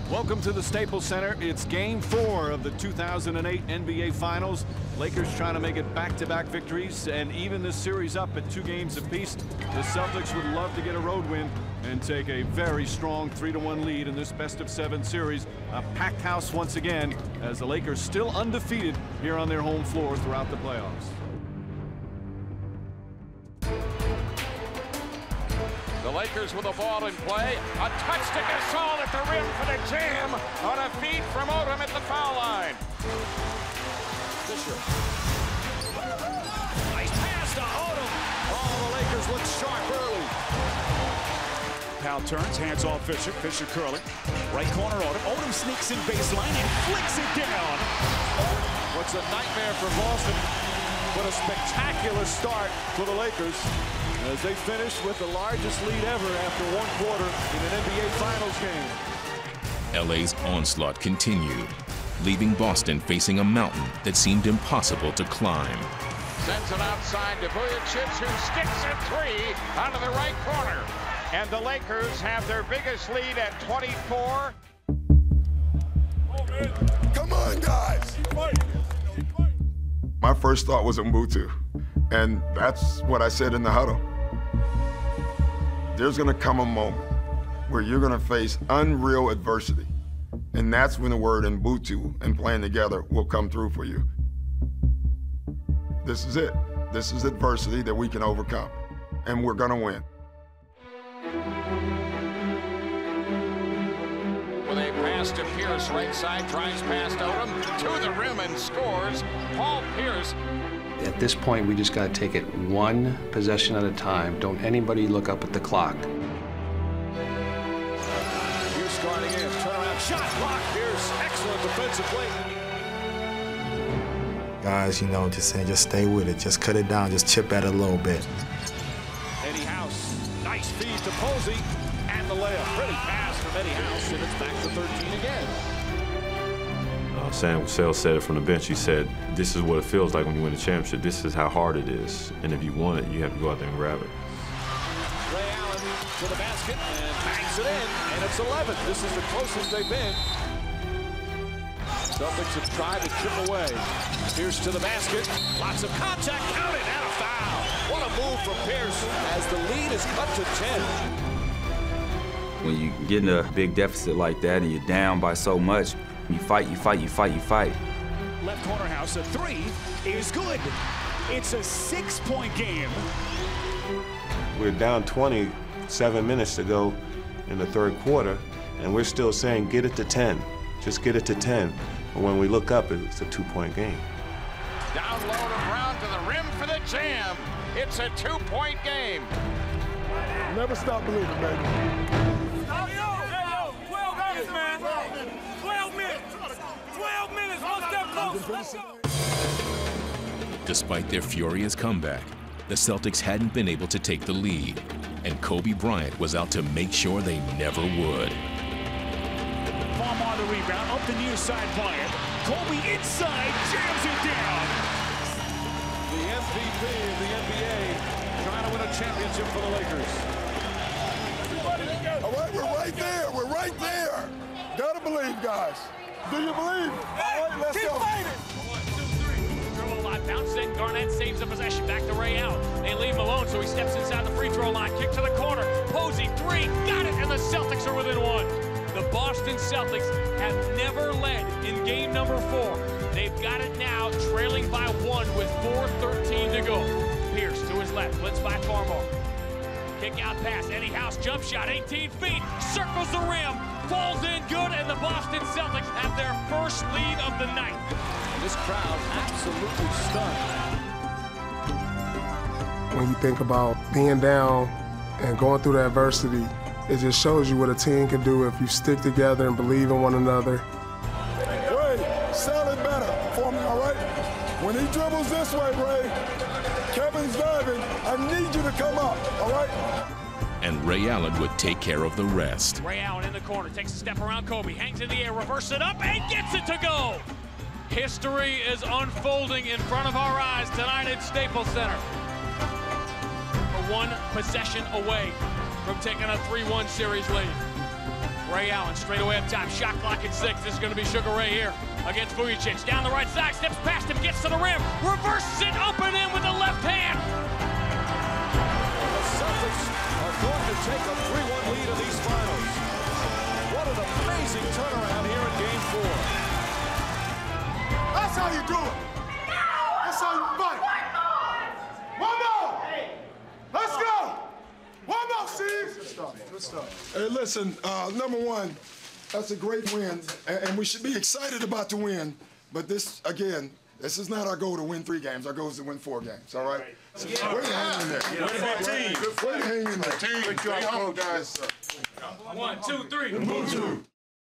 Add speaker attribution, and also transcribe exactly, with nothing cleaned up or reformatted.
Speaker 1: Welcome to the Staples Center. It's game four of the two thousand eight N B A Finals. Lakers trying to make it back-to-back victories and even this series up at two games apiece. The Celtics would love to get a road win and take a very strong three to one lead in this best of seven series. A packed house once again as the Lakers still undefeated here on their home floor throughout the playoffs.
Speaker 2: The Lakers with the ball in play. A touch to Gasol at the rim for the jam on a feed from Odom at the foul line. Fisher. Nice pass to Odom. Oh, the Lakers look sharp early.
Speaker 3: Powell turns, hands off Fisher. Fisher curling. Right corner Odom. Odom sneaks in baseline and flicks it down.
Speaker 2: What's a nightmare for Boston, but a spectacular start for the Lakers as they finish with the largest lead ever after one quarter in an N B A Finals game.
Speaker 4: L A's onslaught continued, leaving Boston facing a mountain that seemed impossible to climb.
Speaker 2: Sends it outside to Vujacic, who sticks a three out of the right corner. And the Lakers have their biggest lead at twenty-four.
Speaker 5: Come on, guys! My first thought was Mbutu, and that's what I said in the huddle. There's gonna come a moment where you're gonna face unreal adversity, and that's when the word Mbutu and playing together will come through for you. This is it. This is adversity that we can overcome, and we're gonna win.
Speaker 2: With a pass to Pierce, right side, drives past Odom, to the rim and scores. Paul Pierce.
Speaker 6: At this point, we just got to take it one possession at a time. Don't anybody look up at the clock.
Speaker 2: Pierce guarding in, turnaround shot, block. Pierce, excellent defensive play.
Speaker 7: Guys, you know, just saying, just stay with it. Just cut it down. Just chip at it a little bit.
Speaker 2: Eddie House, nice feed to Posey, and the layup. Pretty pass from Eddie House, and it's back to thirteen again.
Speaker 8: Uh, Sam Cassell said it from the bench. He said, this is what it feels like when you win a championship. This is how hard it is. And if you want it, you have to go out there and grab it.
Speaker 2: Ray Allen to the basket and bangs it in, and it's eleven. This is the closest they've been. Celtics have tried to chip away. Pierce to the basket. Lots of contact. Counted and a foul. What a move from Pierce as the lead is cut to ten.
Speaker 9: When you get in a big deficit like that and you're down by so much, you fight, you fight, you fight, you fight.
Speaker 3: Left corner House, a three is good. It's a six-point game.
Speaker 8: We're down twenty, seven minutes to go in the third quarter, and we're still saying get it to ten. Just get it to ten. But when we look up, it's a two-point game.
Speaker 2: Down low to Brown to the rim for the jam. It's a two-point game.
Speaker 5: Never stop believing, baby.
Speaker 4: Despite their furious comeback, the Celtics hadn't been able to take the lead, and Kobe Bryant was out to make sure they never would.
Speaker 3: Palm on the rebound, up the near side Bryant. Kobe inside, jams it down.
Speaker 2: The M V P of the N B A trying to win a championship for the Lakers.
Speaker 5: All right, we're right there. We're right there. Gotta believe, guys. Do you believe? All right, let's
Speaker 3: Keep
Speaker 5: go.
Speaker 3: fighting.
Speaker 10: Dribble line, bounce it. Garnett saves the possession. Back to Ray Allen. They leave him alone, so he steps inside the free throw line. Kick to the corner. Posey, three. Got it, and the Celtics are within one. The Boston Celtics have never led in game number four. They've got it now, trailing by one with four thirteen to go. Pierce to his left, blitz by Farmar. Kick out pass, Eddie House, jump shot, eighteen feet, circles the rim, falls in good, and the Boston Celtics have their first lead of the night.
Speaker 2: This crowd absolutely stunned.
Speaker 11: When you think about being down and going through the adversity, it just shows you what a team can do if you stick together and believe in one another.
Speaker 5: Ray, sell it better for me, all right? When he dribbles this way, Ray, Kevin's diving, I need you to come up, all right?
Speaker 4: And Ray Allen would take care of the rest.
Speaker 10: Ray Allen in the corner, takes a step around Kobe, hangs in the air, reverses it up, and gets it to go. History is unfolding in front of our eyes tonight at Staples Center. One possession away from taking a three one series lead. Ray Allen straight away up top, shot clock at six. This is going to be Sugar Ray here against Vujicic. Down the right side, steps past him, gets to the rim, reverses it, open in with the left hand.
Speaker 2: The Celtics are going to take a three one lead in these finals. What an amazing turnaround here in game four.
Speaker 5: That's how you do it. That's how you fight. One more. Let's go. One more, Steve. Good stuff. Good stuff. Hey, listen, uh, number one, that's a great win, and, and we should be excited about the win. But this, again, this is not our goal to win three games. Our goal is to win four games, all right? So yeah. Way to hang in there.
Speaker 3: Yeah. Team.
Speaker 5: Way to hang in there.
Speaker 3: Team.
Speaker 5: Good job, guys.
Speaker 10: One, two, three.
Speaker 5: One, two.